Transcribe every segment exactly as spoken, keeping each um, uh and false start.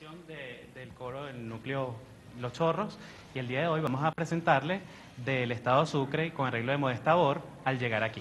De, del coro del núcleo Los Chorros, y el día de hoy vamos a presentarle del Estado Sucre con arreglo de Modesta Bor, Al llegar aquí.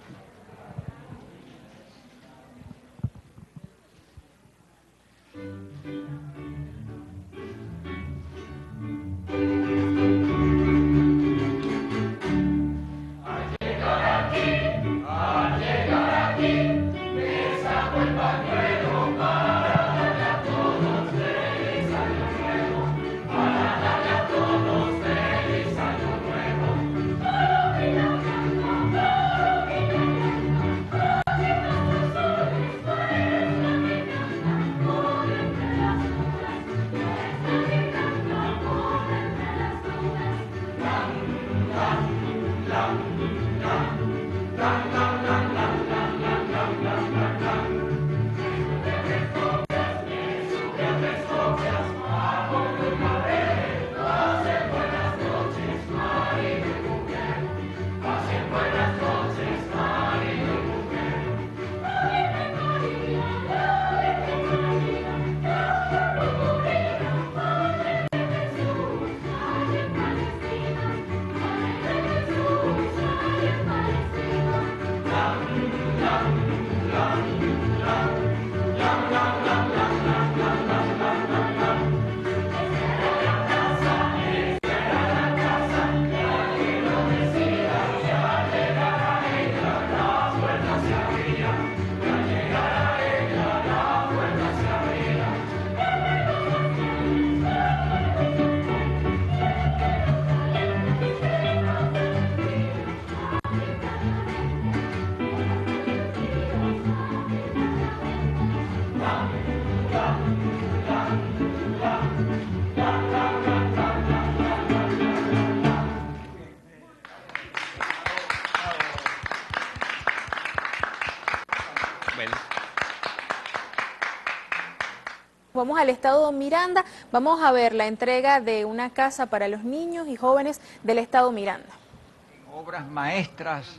Vamos al estado Miranda, vamos a ver la entrega de una casa para los niños y jóvenes del estado Miranda. Obras maestras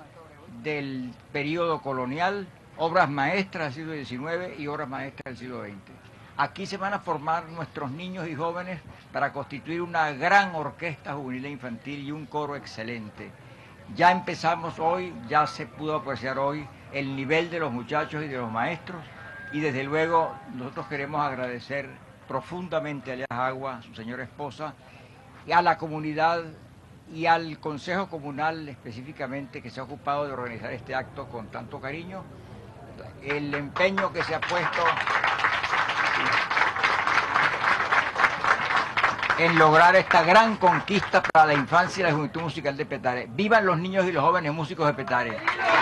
del periodo colonial, obras maestras del siglo diecinueve y obras maestras del siglo veinte. Aquí se van a formar nuestros niños y jóvenes para constituir una gran orquesta juvenil e infantil y un coro excelente. Ya empezamos hoy, ya se pudo apreciar hoy el nivel de los muchachos y de los maestros, y desde luego nosotros queremos agradecer profundamente a Elias Agua, a su señora esposa, y a la comunidad y al Consejo Comunal específicamente, que se ha ocupado de organizar este acto con tanto cariño, el empeño que se ha puesto en lograr esta gran conquista para la infancia y la juventud musical de Petare. ¡Vivan los niños y los jóvenes músicos de Petare!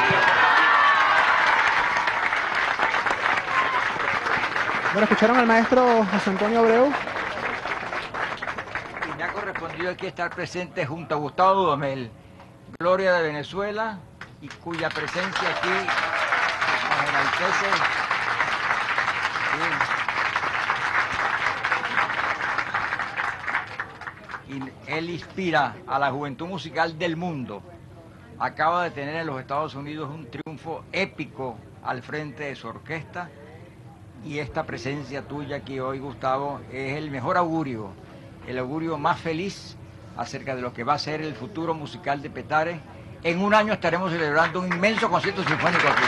Bueno, escucharon al maestro José Antonio Abreu. Y me ha correspondido aquí estar presente junto a Gustavo Dudamel, Gloria de Venezuela, y cuya presencia aquí nos enaltece. Sí. Y él inspira a la juventud musical del mundo. Acaba de tener en los Estados Unidos un triunfo épico al frente de su orquesta. Y esta presencia tuya aquí hoy, Gustavo, es el mejor augurio, el augurio más feliz acerca de lo que va a ser el futuro musical de Petare. En un año estaremos celebrando un inmenso concierto sinfónico aquí.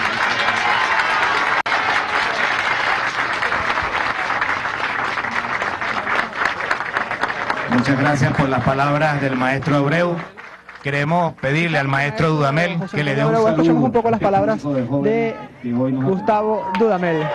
Muchas gracias por las palabras del maestro Abreu. Queremos pedirle al maestro Dudamel que le dé un saludo. Escuchemos un poco las palabras de Gustavo Dudamel.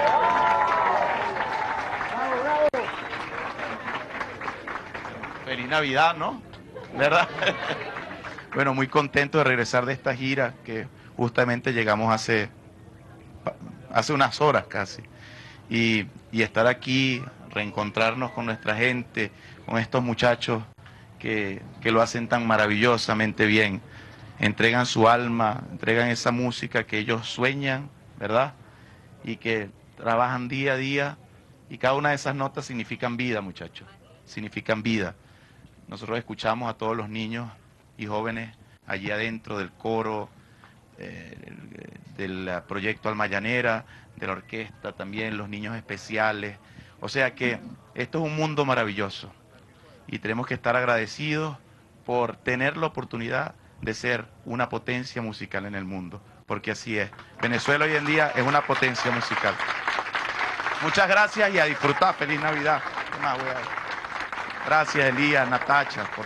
Feliz Navidad, ¿no? ¿Verdad? Bueno, muy contento de regresar de esta gira que justamente llegamos hace, hace unas horas casi. Y, y estar aquí, reencontrarnos con nuestra gente, con estos muchachos que, que lo hacen tan maravillosamente bien. Entregan su alma, entregan esa música que ellos sueñan, ¿verdad? Y que trabajan día a día. Y cada una de esas notas significan vida, muchachos. Significan vida. Nosotros escuchamos a todos los niños y jóvenes allí adentro del coro, eh, del proyecto Alma Llanera, de la orquesta también, los niños especiales. O sea que Esto es un mundo maravilloso y tenemos que estar agradecidos por tener la oportunidad de ser una potencia musical en el mundo, porque así es. Venezuela hoy en día es una potencia musical. Muchas gracias y a disfrutar. Feliz Navidad. ¿Qué más voy a... Gracias, Elías, Natacha. Por...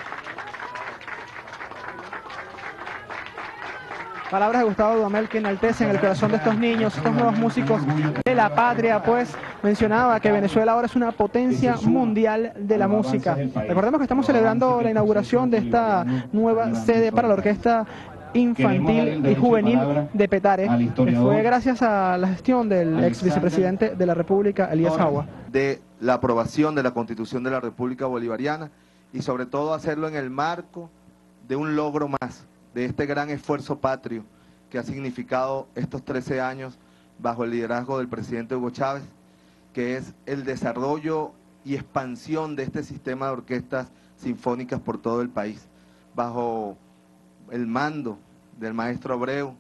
Palabras de Gustavo Dudamel que enaltecen el corazón de estos niños, estos nuevos músicos de la patria, pues mencionaba que Venezuela ahora es una potencia mundial de la música. Recordemos que estamos celebrando la inauguración de esta nueva sede para la orquesta infantil y juvenil de Petare. Fue gracias a la gestión del ex vicepresidente de la República, Elías Jagua. De la aprobación de la Constitución de la República Bolivariana y sobre todo hacerlo en el marco de un logro más, de este gran esfuerzo patrio que ha significado estos trece años bajo el liderazgo del presidente Hugo Chávez, que es el desarrollo y expansión de este sistema de orquestas sinfónicas por todo el país, bajo el mando del maestro Abreu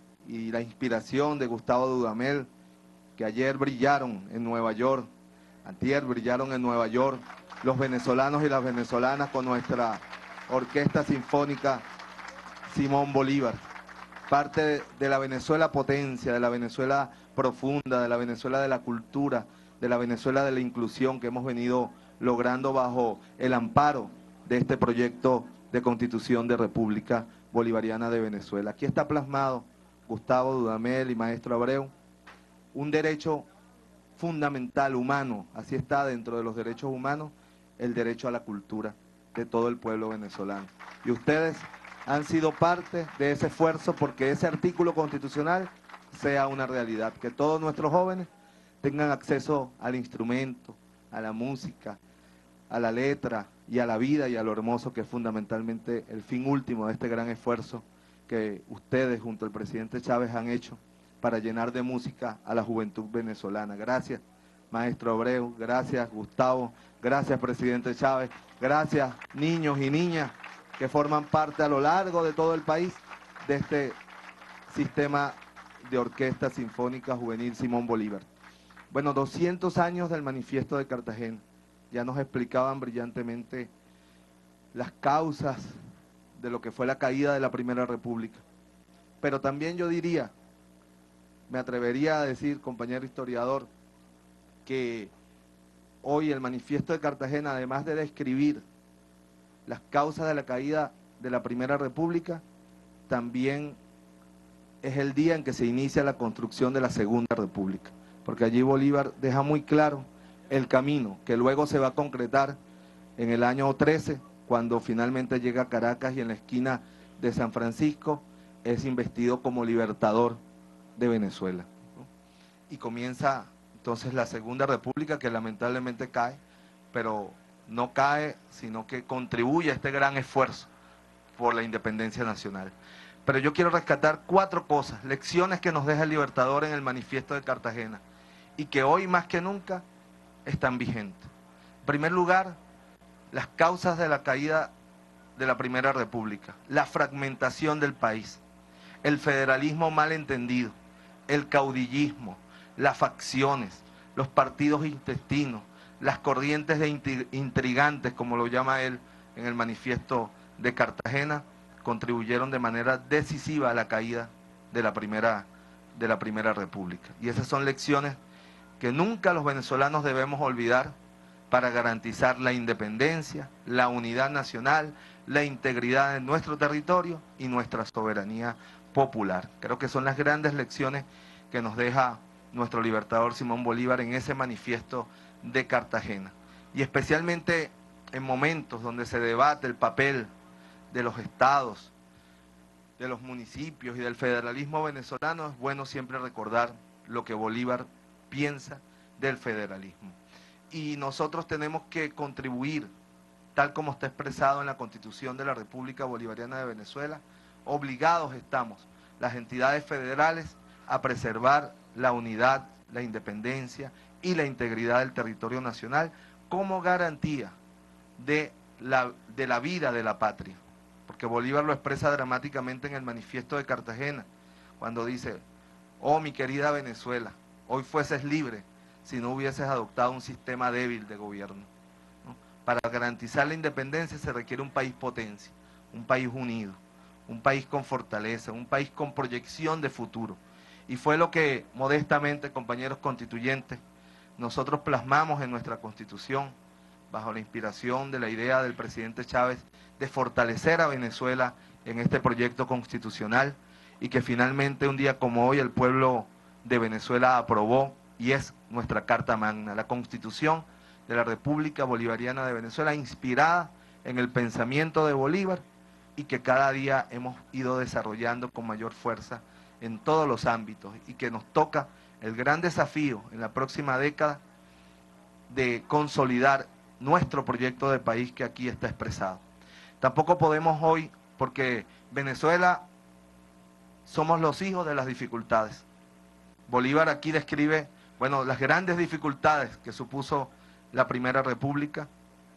y la inspiración de Gustavo Dudamel, que ayer brillaron en Nueva York, antier brillaron en Nueva York, los venezolanos y las venezolanas con nuestra orquesta sinfónica Simón Bolívar, parte de, de la Venezuela potencia, de la Venezuela profunda, de la Venezuela de la cultura, de la Venezuela de la inclusión que hemos venido logrando bajo el amparo de este proyecto de Constitución de República Bolivariana de Venezuela. Aquí está plasmado, Gustavo Dudamel y maestro Abreu, un derecho fundamental, humano, así está dentro de los derechos humanos, el derecho a la cultura de todo el pueblo venezolano. Y ustedes han sido parte de ese esfuerzo porque ese artículo constitucional sea una realidad, que todos nuestros jóvenes tengan acceso al instrumento, a la música, a la letra y a la vida y a lo hermoso que es fundamentalmente el fin último de este gran esfuerzo que ustedes junto al presidente Chávez han hecho para llenar de música a la juventud venezolana. Gracias, maestro Abreu, gracias, Gustavo, gracias, presidente Chávez, gracias, niños y niñas que forman parte a lo largo de todo el país de este sistema de orquesta sinfónica juvenil Simón Bolívar. Bueno, doscientos años del Manifiesto de Cartagena, ya nos explicaban brillantemente las causas de lo que fue la caída de la Primera República. Pero también yo diría, me atrevería a decir, compañero historiador, que hoy el Manifiesto de Cartagena, además de describir las causas de la caída de la Primera República, también es el día en que se inicia la construcción de la Segunda República, porque allí Bolívar deja muy claro el camino que luego se va a concretar en el año trece, cuando finalmente llega a Caracas y en la esquina de San Francisco es investido como libertador de Venezuela, ¿no? Y comienza entonces la Segunda República, que lamentablemente cae, pero no cae, sino que contribuye a este gran esfuerzo por la independencia nacional. Pero yo quiero rescatar cuatro cosas, lecciones que nos deja el Libertador en el Manifiesto de Cartagena y que hoy más que nunca están vigentes. En primer lugar, las causas de la caída de la Primera República, la fragmentación del país, el federalismo mal entendido, el caudillismo, las facciones, los partidos intestinos, las corrientes de intrigantes, como lo llama él en el Manifiesto de Cartagena, contribuyeron de manera decisiva a la caída de la primera, de la Primera República. Y esas son lecciones que nunca los venezolanos debemos olvidar para garantizar la independencia, la unidad nacional, la integridad de nuestro territorio y nuestra soberanía popular. Creo que son las grandes lecciones que nos deja nuestro libertador Simón Bolívar en ese Manifiesto de Cartagena, y especialmente en momentos donde se debate el papel de los estados, de los municipios y del federalismo venezolano, es bueno siempre recordar lo que Bolívar piensa del federalismo. Y nosotros tenemos que contribuir, tal como está expresado en la Constitución de la República Bolivariana de Venezuela, obligados estamos, las entidades federales, a preservar la unidad, la independencia y la integridad del territorio nacional como garantía de la, de la vida de la patria. Porque Bolívar lo expresa dramáticamente en el Manifiesto de Cartagena, cuando dice: oh, mi querida Venezuela, hoy fueses libre si no hubieses adoptado un sistema débil de gobierno, ¿no? Para garantizar la independencia se requiere un país potencia, un país unido, un país con fortaleza, un país con proyección de futuro. Y fue lo que, modestamente, compañeros constituyentes, nosotros plasmamos en nuestra Constitución, bajo la inspiración de la idea del presidente Chávez de fortalecer a Venezuela en este proyecto constitucional, y que finalmente un día como hoy el pueblo de Venezuela aprobó, y es nuestra Carta Magna, la Constitución de la República Bolivariana de Venezuela, inspirada en el pensamiento de Bolívar, y que cada día hemos ido desarrollando con mayor fuerza en todos los ámbitos, y que nos toca el gran desafío en la próxima década de consolidar nuestro proyecto de país que aquí está expresado. Tampoco podemos hoy, porque Venezuela somos los hijos de las dificultades. Bolívar aquí describe, bueno, las grandes dificultades que supuso la Primera República,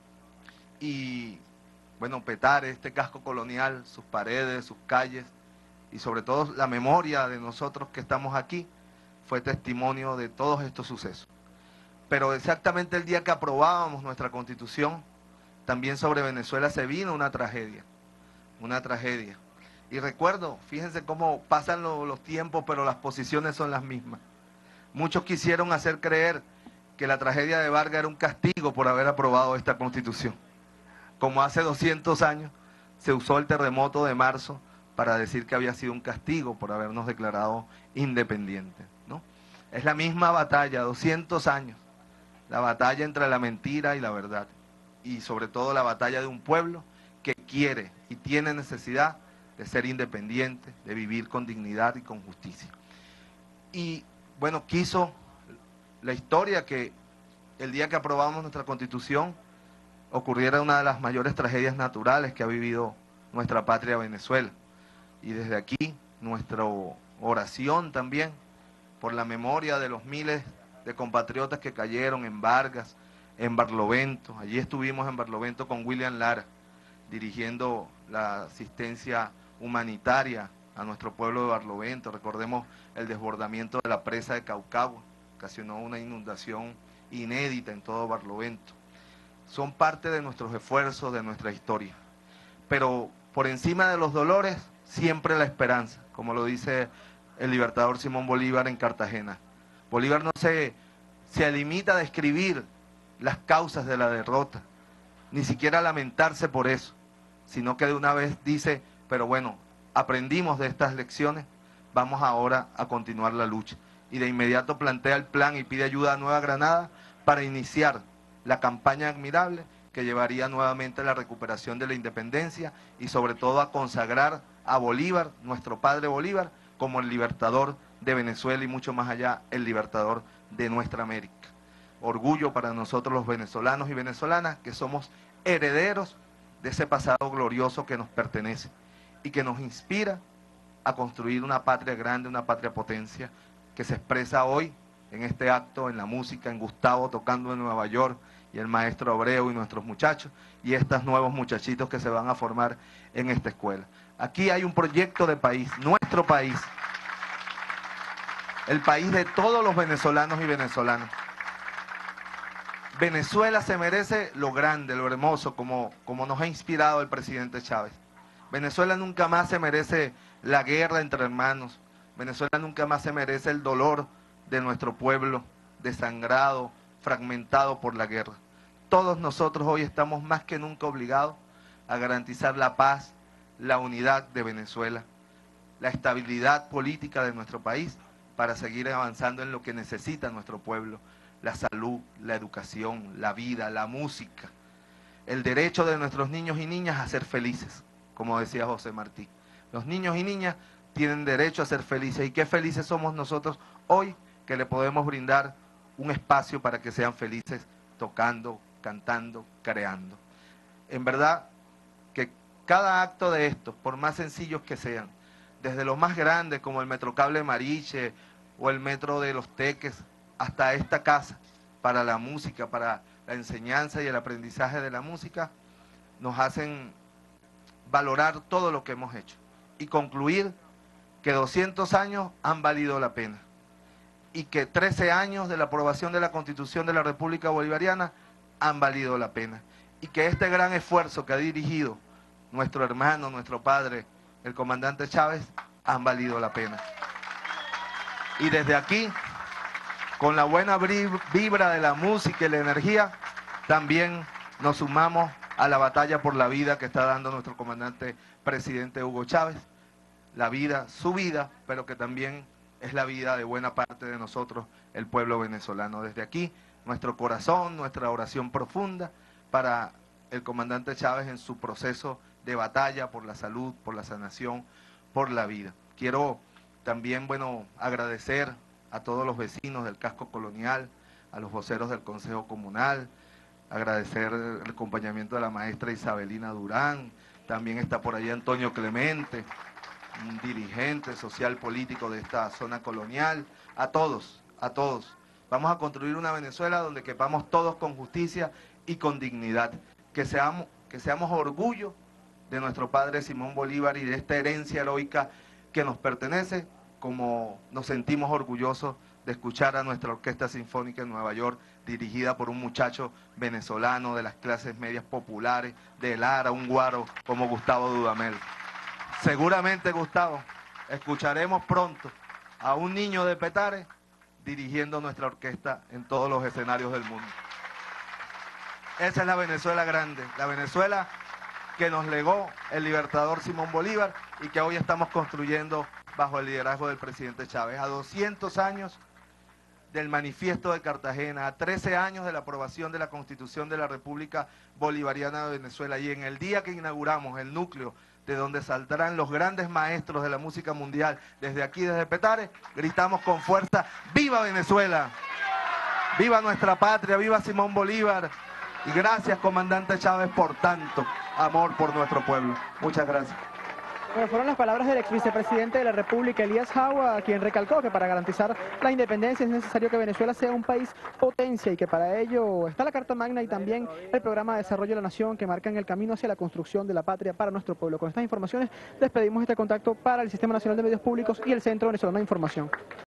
y bueno, Petare, este casco colonial, sus paredes, sus calles, y sobre todo la memoria de nosotros que estamos aquí, fue testimonio de todos estos sucesos. Pero exactamente el día que aprobábamos nuestra Constitución, también sobre Venezuela se vino una tragedia, una tragedia. Y recuerdo, fíjense cómo pasan lo, los tiempos, pero las posiciones son las mismas. Muchos quisieron hacer creer que la tragedia de Vargas era un castigo por haber aprobado esta Constitución. Como hace doscientos años se usó el terremoto de marzo para decir que había sido un castigo por habernos declarado independientes, ¿no? Es la misma batalla, doscientos años, la batalla entre la mentira y la verdad, y sobre todo la batalla de un pueblo que quiere y tiene necesidad de ser independiente, de vivir con dignidad y con justicia. Y bueno, quiso la historia que el día que aprobamos nuestra Constitución ocurriera una de las mayores tragedias naturales que ha vivido nuestra patria Venezuela. Y desde aquí, nuestra oración también por la memoria de los miles de compatriotas que cayeron en Vargas, en Barlovento. Allí estuvimos en Barlovento con William Lara, dirigiendo la asistencia humanitaria a nuestro pueblo de Barlovento. Recordemos el desbordamiento de la presa de Caucagua, ocasionó una inundación inédita en todo Barlovento. Son parte de nuestros esfuerzos, de nuestra historia. Pero por encima de los dolores, siempre la esperanza, como lo dice el libertador Simón Bolívar en Cartagena. Bolívar no se, se limita a describir las causas de la derrota, ni siquiera a lamentarse por eso, sino que de una vez dice, pero bueno, aprendimos de estas lecciones, vamos ahora a continuar la lucha. Y de inmediato plantea el plan y pide ayuda a Nueva Granada para iniciar la campaña admirable que llevaría nuevamente a la recuperación de la independencia y sobre todo a consagrar a Bolívar, nuestro padre Bolívar, como el libertador de Venezuela y mucho más allá, el libertador de nuestra América. Orgullo para nosotros los venezolanos y venezolanas que somos herederos de ese pasado glorioso que nos pertenece y que nos inspira a construir una patria grande, una patria potencia que se expresa hoy en este acto, en la música, en Gustavo tocando en Nueva York, y el maestro Abreu y nuestros muchachos, y estos nuevos muchachitos que se van a formar en esta escuela. Aquí hay un proyecto de país, nuestro país, el país de todos los venezolanos y venezolanas. Venezuela se merece lo grande, lo hermoso, como, como nos ha inspirado el presidente Chávez. Venezuela nunca más se merece la guerra entre hermanos. Venezuela nunca más se merece el dolor de nuestro pueblo, desangrado, fragmentado por la guerra. Todos nosotros hoy estamos más que nunca obligados a garantizar la paz, la unidad de Venezuela, la estabilidad política de nuestro país para seguir avanzando en lo que necesita nuestro pueblo, la salud, la educación, la vida, la música, el derecho de nuestros niños y niñas a ser felices, como decía José Martí. Los niños y niñas tienen derecho a ser felices, y qué felices somos nosotros hoy que le podemos brindar un espacio para que sean felices tocando, cantando, creando. En verdad que cada acto de estos, por más sencillos que sean, desde los más grandes como el Metrocable Mariche o el Metro de los Teques, hasta esta casa para la música, para la enseñanza y el aprendizaje de la música, nos hacen valorar todo lo que hemos hecho y concluir que doscientos años han valido la pena. y que trece años de la aprobación de la Constitución de la República Bolivariana han valido la pena. Y que este gran esfuerzo que ha dirigido nuestro hermano, nuestro padre, el comandante Chávez, han valido la pena. Y desde aquí, con la buena vibra de la música y la energía, también nos sumamos a la batalla por la vida que está dando nuestro comandante presidente Hugo Chávez. La vida, su vida, pero que también es la vida de buena parte de nosotros, el pueblo venezolano. Desde aquí, nuestro corazón, nuestra oración profunda para el comandante Chávez en su proceso de batalla por la salud, por la sanación, por la vida. Quiero también, bueno, agradecer a todos los vecinos del casco colonial, a los voceros del Consejo Comunal, agradecer el acompañamiento de la maestra Isabelina Durán, también está por ahí Antonio Clemente, un dirigente social político de esta zona colonial, a todos, a todos. Vamos a construir una Venezuela donde quepamos todos con justicia y con dignidad, que seamos, que seamos orgullo de nuestro padre Simón Bolívar y de esta herencia heroica que nos pertenece, como nos sentimos orgullosos de escuchar a nuestra Orquesta Sinfónica en Nueva York, dirigida por un muchacho venezolano de las clases medias populares, de Lara, un guaro como Gustavo Dudamel. Seguramente, Gustavo, escucharemos pronto a un niño de Petare dirigiendo nuestra orquesta en todos los escenarios del mundo. Esa es la Venezuela grande, la Venezuela que nos legó el libertador Simón Bolívar y que hoy estamos construyendo bajo el liderazgo del presidente Chávez. A doscientos años del Manifiesto de Cartagena, a trece años de la aprobación de la Constitución de la República Bolivariana de Venezuela, y en el día que inauguramos el núcleo de donde saldrán los grandes maestros de la música mundial, desde aquí, desde Petare, gritamos con fuerza: ¡Viva Venezuela! ¡Viva nuestra patria! ¡Viva Simón Bolívar! Y gracias, comandante Chávez, por tanto amor por nuestro pueblo. Muchas gracias. Bueno, fueron las palabras del ex vicepresidente de la República, Elías Jaua, quien recalcó que para garantizar la independencia es necesario que Venezuela sea un país potencia y que para ello está la Carta Magna y también el Programa de Desarrollo de la Nación, que marcan el camino hacia la construcción de la patria para nuestro pueblo. Con estas informaciones despedimos este contacto para el Sistema Nacional de Medios Públicos y el Centro Venezolano de Información.